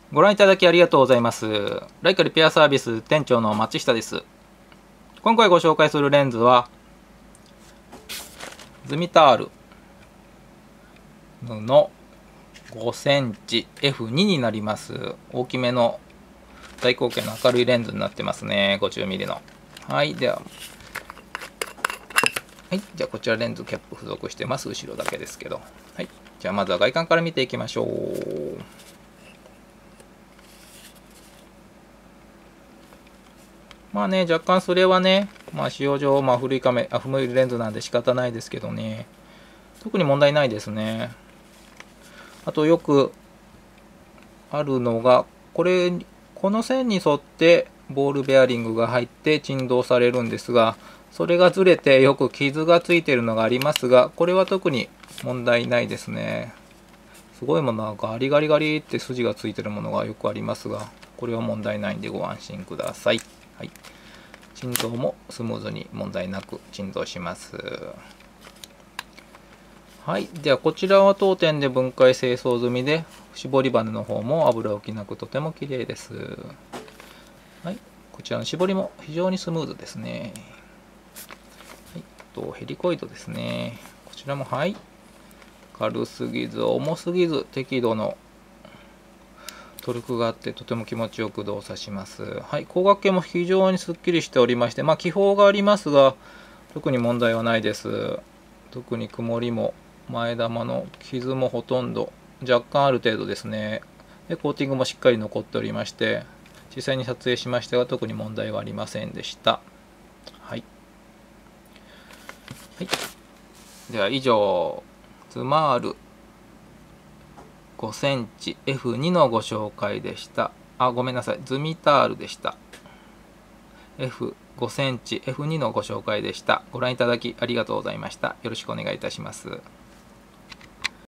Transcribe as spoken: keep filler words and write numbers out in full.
ご覧いただきありがとうございます。ライカリペアサービス店長の松下です。今回ご紹介するレンズはズミタールのごセンチエフに になります。大きめの大口径の明るいレンズになってますね。ごじゅうミリの。はい、では、はい、じゃあこちらレンズキャップ付属してます。後ろだけですけど。はい、じゃあまずは外観から見ていきましょう。まあね、若干それはね、まあ使用上、まあ古いカメ、あ、古いレンズなんで仕方ないですけどね。特に問題ないですね。あとよくあるのが、これ、この線に沿ってボールベアリングが入って振動されるんですが、それがずれてよく傷がついているのがありますが、これは特に問題ないですね。すごいものはガリガリガリって筋がついてるものがよくありますが、これは問題ないんでご安心ください。はい、振動もスムーズに問題なく振動します。はい、ではこちらは当店で分解清掃済みで、絞りバネの方も油浮きなくとても綺麗です。はい、こちらの絞りも非常にスムーズですね。はい、とヘリコイドですね。こちらもはい、軽すぎず重すぎず適度のトルクがあってとても気持ちよく動作します。はい、光学系も非常にすっきりしておりまして、まあ気泡がありますが特に問題はないです。特に曇りも前玉の傷もほとんど、若干ある程度ですね。でコーティングもしっかり残っておりまして、実際に撮影しましたが特に問題はありませんでした。はい、はい、では以上ズマールごセンチエフに のご紹介でした。あ、ごめんなさい。ズミタールでした。エフごセンチエフに のご紹介でした。ご覧いただきありがとうございました。よろしくお願いいたします。